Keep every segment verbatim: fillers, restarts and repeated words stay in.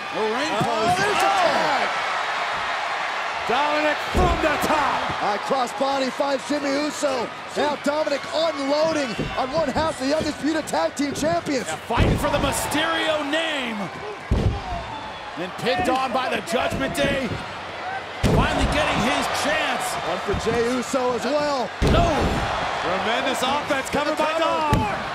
The ring post. Oh, there's a tag. Dominic from the top. High cross body finds Jimmy Uso. Now Dominic unloading on one half of the Undisputed Tag Team Champions. Yeah, fighting for the Mysterio name. Then pinned on by the Judgment Day. Finally getting his chance. One for Jey Uso as well. No. Tremendous offense coming by Dom.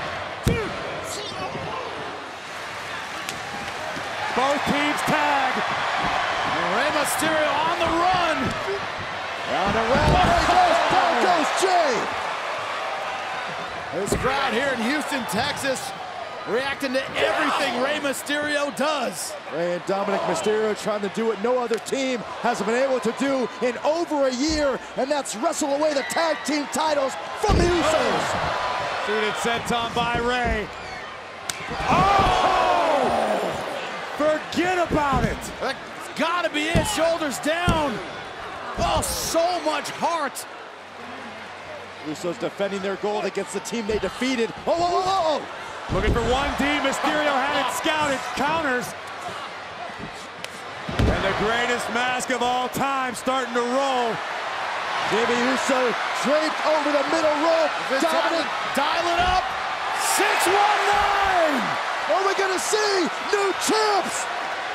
Both teams tag. And Rey Mysterio on the run. Round and round. There goes, down goes Jey. This crowd here in Houston, Texas, reacting to everything Rey Mysterio does. Rey and Dominic Mysterio trying to do what no other team has been able to do in over a year, and that's wrestle away the tag team titles from the Usos. Suited senton by Rey. Oh! Forget about it. That's gotta be it, shoulders down. Oh, so much heart. Usos defending their gold against the team they defeated. Oh, oh, oh, oh. Looking for one D. Mysterio had it scouted. Counters. And the greatest mask of all time starting to roll. Jimmy Uso draped over the middle rope. Dominic, dial it up. six one nine. Are we gonna see new champs?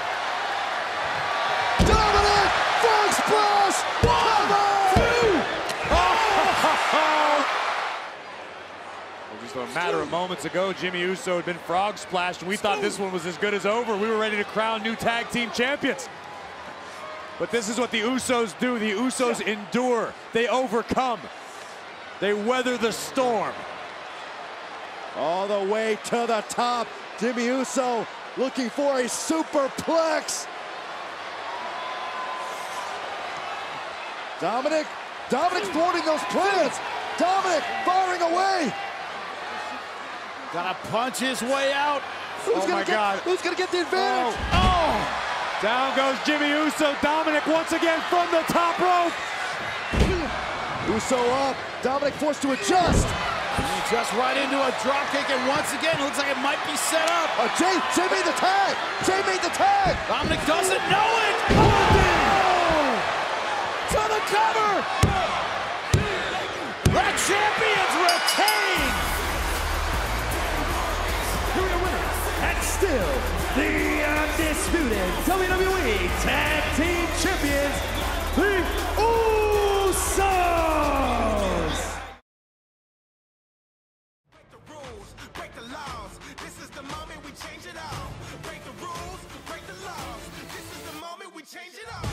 Dominic, frog splash. One, two. Oh! Just a matter of moments ago, Jimmy Uso had been frog splashed, and we thought this one was as good as over. We were ready to crown new tag team champions. But this is what the Usos do. The Usos endure. They overcome. They weather the storm. All the way to the top. Jimmy Uso looking for a superplex. Dominic, Dominic thwarting those plans. Dominic firing away. Gotta punch his way out. Who's Oh gonna my get, God. Who's gonna get the advantage? Oh. oh. Down goes Jimmy Uso. Dominic once again from the top rope. Uso up. Dominic forced to adjust. He just right into a dropkick, and once again, it looks like it might be set up. Oh, Jey, Jey made the tag. Jey made the tag. Dominic doesn't know it. Oh! To the cover. The champions retain. Here are your winners, and still the Undisputed W W E Tag Team Champions, the Usos! Break the rules, break the laws. This is the moment we change it all. Break the rules, break the laws. This is the moment we change it all.